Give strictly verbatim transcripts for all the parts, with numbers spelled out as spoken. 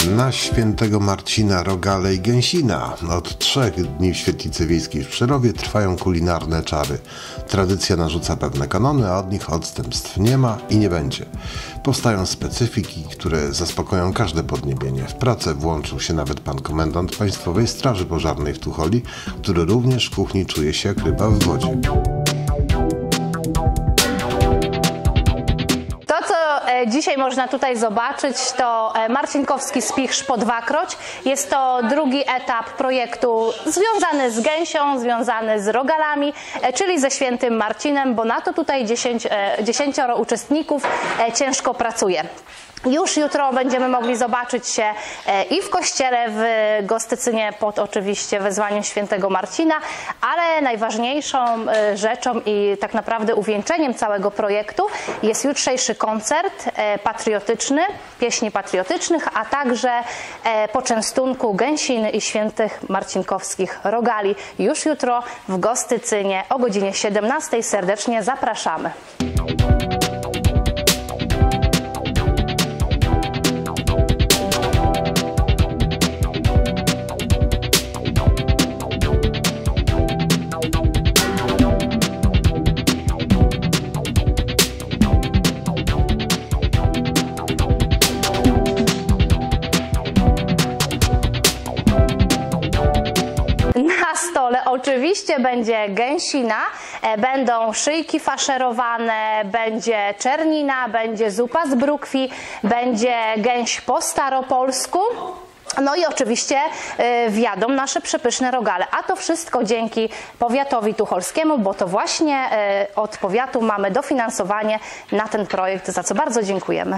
Na świętego Marcina rogale i gęsina. Od trzech dni w świetlicy wiejskiej w Przerowie trwają kulinarne czary. Tradycja narzuca pewne kanony, a od nich odstępstw nie ma i nie będzie. Powstają specyfiki, które zaspokoją każde podniebienie. W pracę włączył się nawet pan komendant Państwowej Straży Pożarnej w Tucholi, który również w kuchni czuje się jak ryba w wodzie. Dzisiaj można tutaj zobaczyć, to marcinkowski spichrz po dwakroć. Jest to drugi etap projektu związany z gęsią, związany z rogalami, czyli ze świętym Marcinem, bo na to tutaj dziesięć, dziesięcioro uczestników ciężko pracuje. Już jutro będziemy mogli zobaczyć się i w kościele w Gostycynie pod oczywiście wezwaniem świętego Marcina, ale najważniejszą rzeczą i tak naprawdę uwieńczeniem całego projektu jest jutrzejszy koncert patriotyczny, pieśni patriotycznych, a także poczęstunku gęsiny i świętych marcinkowskich rogali. Już jutro w Gostycynie o godzinie siedemnastej serdecznie zapraszamy. Na stole oczywiście będzie gęsina, będą szyjki faszerowane, będzie czernina, będzie zupa z brukwi, będzie gęś po staropolsku. No i oczywiście y, wjadą nasze przepyszne rogale, a to wszystko dzięki powiatowi tucholskiemu, bo to właśnie y, od powiatu mamy dofinansowanie na ten projekt, za co bardzo dziękujemy.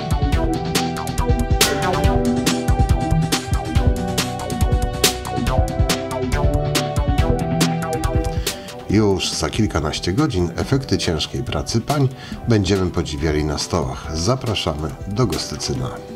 Już za kilkanaście godzin efekty ciężkiej pracy pań będziemy podziwiali na stołach. Zapraszamy do Gostycyna.